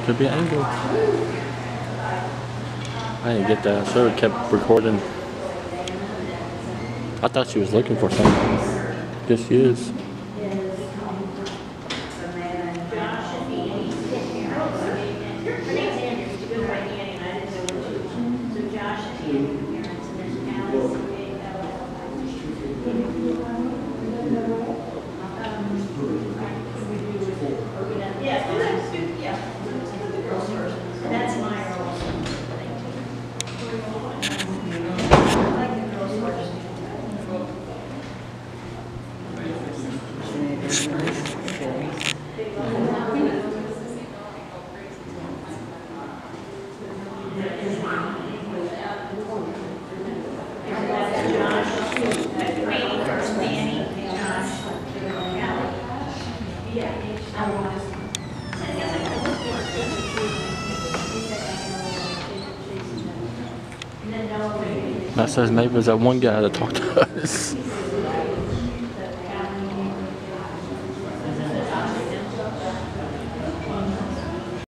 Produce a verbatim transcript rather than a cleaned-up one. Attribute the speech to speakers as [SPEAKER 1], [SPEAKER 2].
[SPEAKER 1] Could be an angle. I didn't get that. I should have kept recording. I thought she was looking for something. Guess she is.
[SPEAKER 2] That's my role.
[SPEAKER 1] That says maybe it was that one guy that talked to us.